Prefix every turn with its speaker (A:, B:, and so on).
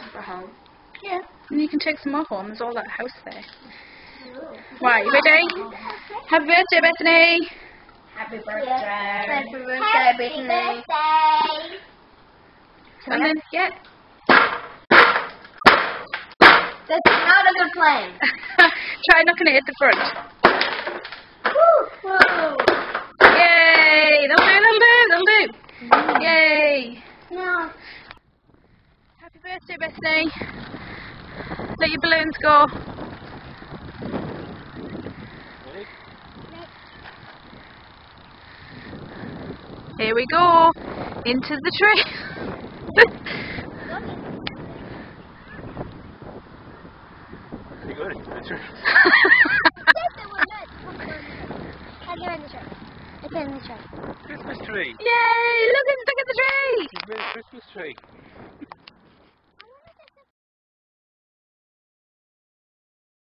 A: for home.
B: Yeah, and you can take some more home. There's all that house there. Right, you ready? Happy birthday, Bethany!
A: Happy birthday.
C: Happy birthday, Bethany.
B: And then, yeah.
C: That's not a good plan.
B: Try knocking it at the front.
C: Whoa.
B: Yay! That'll do. Yay!
C: No.
B: Happy birthday, Bethany. Let your balloons go. Here we go. Into the tree.
D: You got it. That's right.
C: It's in the tree.
D: Christmas tree.
B: Yay! Look at the tree.
D: You've made a Christmas tree.